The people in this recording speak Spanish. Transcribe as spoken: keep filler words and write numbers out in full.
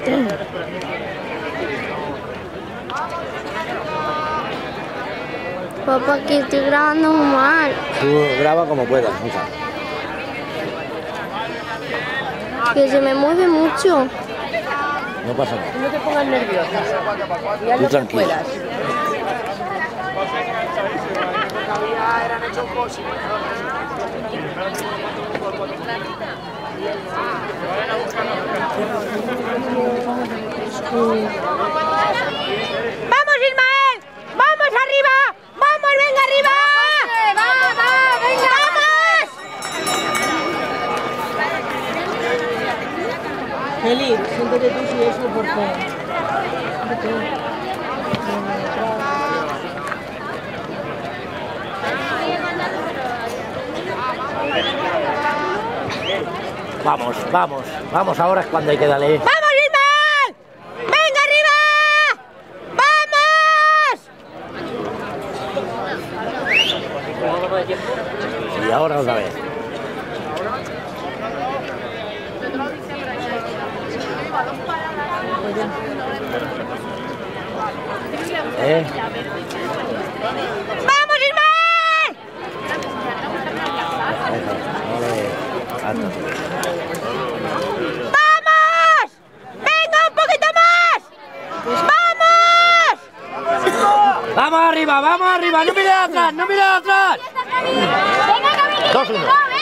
Papá, que estoy grabando mal. Tú graba como puedas, hija. Que se me mueve mucho. No pasa nada. No te pongas nerviosa. Ya lo que puedas. ¡Vamos, Ismael! ¡Vamos arriba! ¡Vamos, venga arriba! ¡Va, va, venga! ¡Vamos! Feli, siéntate tú si eso, por favor. Vamos, vamos, vamos, ahora es cuando hay que darle. ¡Vamos, Ismael! ¡Venga arriba! ¡Vamos! Y ahora otra vez. ¿Eh? ¡Vamos, Ismael! ¡Vamos! ¡Venga, un poquito más! ¡Vamos! ¡Vamos arriba, vamos arriba! ¡No mires atrás, no mires atrás! ¡Venga, Camilito! Dos, uno.